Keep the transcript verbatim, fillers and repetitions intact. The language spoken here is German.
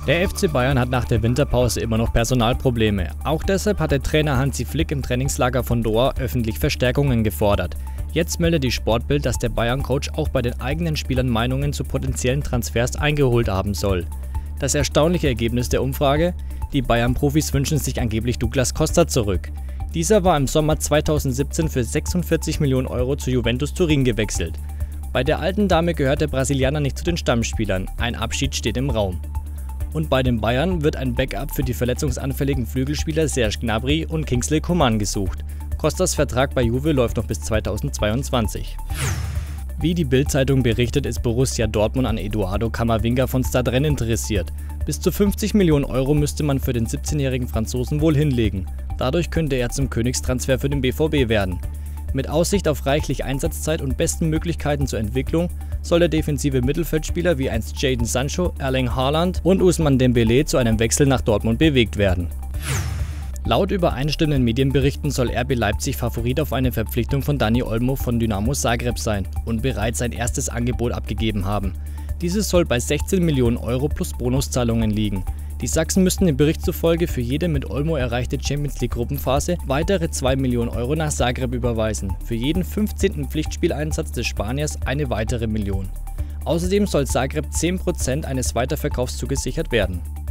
Der F C Bayern hat nach der Winterpause immer noch Personalprobleme. Auch deshalb hat der Trainer Hansi Flick im Trainingslager von Doha öffentlich Verstärkungen gefordert. Jetzt meldet die Sportbild, dass der Bayern-Coach auch bei den eigenen Spielern Meinungen zu potenziellen Transfers eingeholt haben soll. Das erstaunliche Ergebnis der Umfrage: Die Bayern-Profis wünschen sich angeblich Douglas Costa zurück. Dieser war im Sommer zweitausendsiebzehn für sechsundvierzig Millionen Euro zu Juventus Turin gewechselt. Bei der alten Dame gehört der Brasilianer nicht zu den Stammspielern, ein Abschied steht im Raum. Und bei den Bayern wird ein Backup für die verletzungsanfälligen Flügelspieler Serge Gnabry und Kingsley Coman gesucht. Costas Vertrag bei Juve läuft noch bis zweitausendzweiundzwanzig. Wie die Bild-Zeitung berichtet, ist Borussia Dortmund an Eduardo Camavinga von Stade Rennes interessiert. Bis zu fünfzig Millionen Euro müsste man für den siebzehnjährigen Franzosen wohl hinlegen. Dadurch könnte er zum Königstransfer für den B V B werden. Mit Aussicht auf reichlich Einsatzzeit und besten Möglichkeiten zur Entwicklung soll der defensive Mittelfeldspieler wie einst Jadon Sancho, Erling Haaland und Ousmane Dembélé zu einem Wechsel nach Dortmund bewegt werden. Laut übereinstimmenden Medienberichten soll R B Leipzig Favorit auf eine Verpflichtung von Dani Olmo von Dynamo Zagreb sein und bereits sein erstes Angebot abgegeben haben. Dieses soll bei sechzehn Millionen Euro plus Bonuszahlungen liegen. Die Sachsen müssten dem Bericht zufolge für jede mit Olmo erreichte Champions-League-Gruppenphase weitere zwei Millionen Euro nach Zagreb überweisen, für jeden fünfzehnten Pflichtspieleinsatz des Spaniers eine weitere Million. Außerdem soll Zagreb zehn Prozent eines Weiterverkaufs zugesichert werden.